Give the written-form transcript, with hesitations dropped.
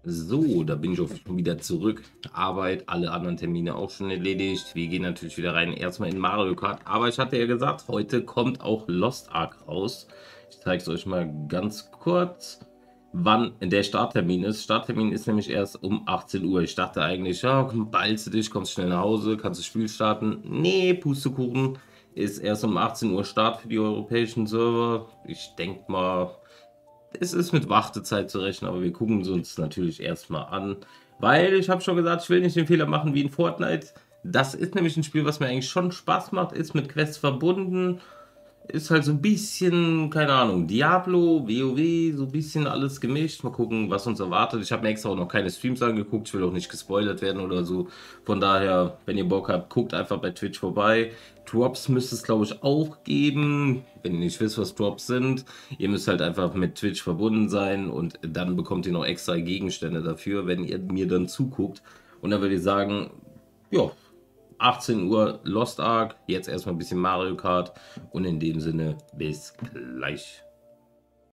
So, da bin ich auch schon wieder zurück. Arbeit, alle anderen Termine auch schon erledigt. Wir gehen natürlich wieder rein, erstmal in Mario Kart. Aber ich hatte ja gesagt, heute kommt auch Lost Ark raus. Ich zeige es euch mal ganz kurz, wann der Starttermin ist. Starttermin ist nämlich erst um 18 Uhr. Ich dachte eigentlich, ja, komm, beeilst du dich, kommst schnell nach Hause, kannst das Spiel starten. Nee, Pustekuchen, ist erst um 18 Uhr Start für die europäischen Server. Ich denke mal, es ist mit Wartezeit zu rechnen, aber wir gucken es uns natürlich erstmal an. Weil ich habe schon gesagt, ich will nicht den Fehler machen wie in Fortnite. Das ist nämlich ein Spiel, was mir eigentlich schon Spaß macht, ist mit Quests verbunden. Ist halt so ein bisschen, keine Ahnung, Diablo, WoW, so ein bisschen alles gemischt. Mal gucken, was uns erwartet. Ich habe mir extra auch noch keine Streams angeguckt. Ich will auch nicht gespoilert werden oder so. Von daher, wenn ihr Bock habt, guckt einfach bei Twitch vorbei. Drops müsste es, glaube ich, auch geben. Wenn ihr nicht wisst, was Drops sind. Ihr müsst halt einfach mit Twitch verbunden sein und dann bekommt ihr noch extra Gegenstände dafür, wenn ihr mir dann zuguckt. Und dann würde ich sagen, ja, 18 Uhr Lost Ark, jetzt erstmal ein bisschen Mario Kart und in dem Sinne bis gleich.